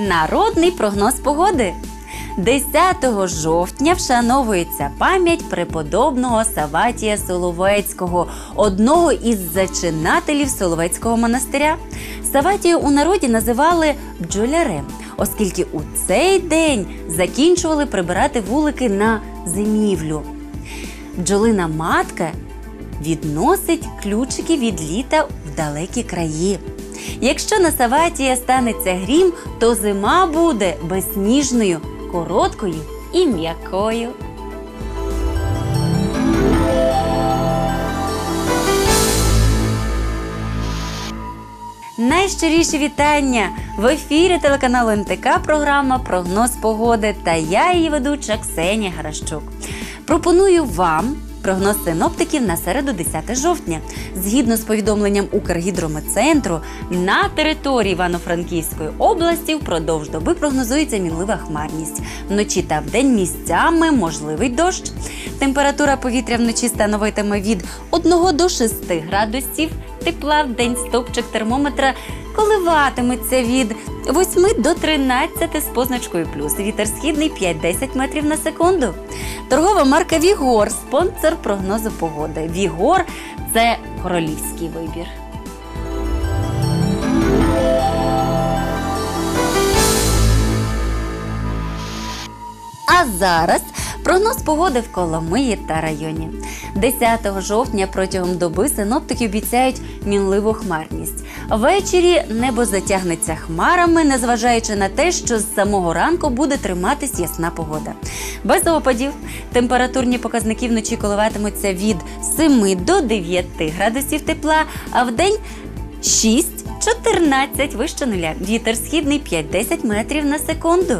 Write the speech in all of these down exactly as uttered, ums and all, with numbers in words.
Народний прогноз погоди. десятого жовтня вшановується пам'ять преподобного Савватія Соловецького, одного із зачинателів Соловецького монастиря. Савватію у народі називали бджолярем, оскільки у цей день закінчували прибирати вулики на зимівлю. Бджолина матка відносить ключики від літа в далекі краї. Якщо на Савватія станеться грім, то зима буде безсніжною, короткою і м'якою. Найщиріші вітання! В ефірі телеканалу ен те ка програма «Прогноз погоди» та я, її ведуча Ксенія Гаращук. Пропоную вам прогноз синоптиків на середу, десяте жовтня. Згідно з повідомленням Укргідрометцентру, на території Івано-Франківської області впродовж доби прогнозується мінлива хмарність. Вночі та вдень місцями можливий дощ. Температура повітря вночі становитиме від одного до шести градусів тепла, вдень стовпчик термометра коливатиметься від восьми до тринадцяти з позначкою плюс. Вітер східний п'ять-десять метрів на секунду. Торгова марка «Вігор» – спонсор прогнозу погоди. «Вігор» – це королівський вибір. А зараз прогноз погоди в Коломиї та районі. десятого жовтня протягом доби синоптики обіцяють мінливу хмарність. Ввечері небо затягнеться хмарами, незважаючи на те, що з самого ранку буде триматись ясна погода. Без опадів. Температурні показники вночі коливатимуться від семи до дев'яти градусів тепла, а вдень шість-чотирнадцять вище нуля. Вітер східний п'ять-десять метрів на секунду.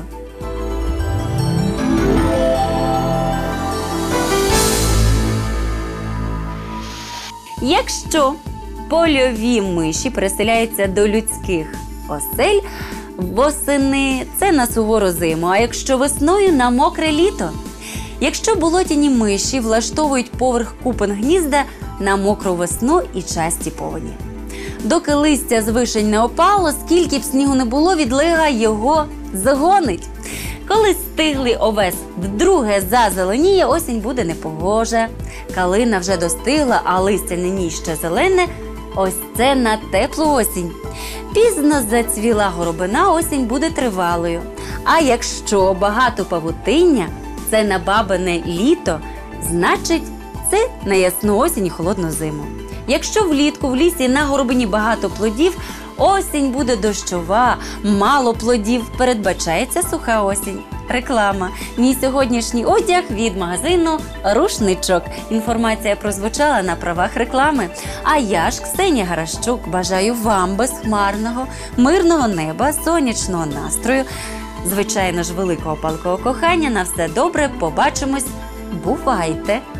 Якщо польові миші переселяються до людських осель восени, це на сувору зиму, а якщо весною – на мокре літо. Якщо болотяні миші влаштовують поверх купин гнізда на мокру весну і часті повені. Доки листя з вишень не опало, скільки б снігу не було, відлига його загонить. Коли стиглий овес вдруге зазеленіє, осінь буде непогожа. Калина вже достигла, а листя нині ще зелене. Ось це на теплу осінь. Пізно зацвіла горобина, осінь буде тривалою. А якщо багато павутиння, це на бабине літо, значить це на ясну осінь і холодну зиму. Якщо влітку в лісі на горобині багато плодів, осінь буде дощова, мало плодів, передбачається суха осінь. Реклама. Мій сьогоднішній одяг від магазину «Рушничок». Інформація прозвучала на правах реклами. А я ж, Ксенія Гаращук, бажаю вам безхмарного, мирного неба, сонячного настрою, звичайно ж, великого палкого кохання. На все добре, побачимось. Бувайте!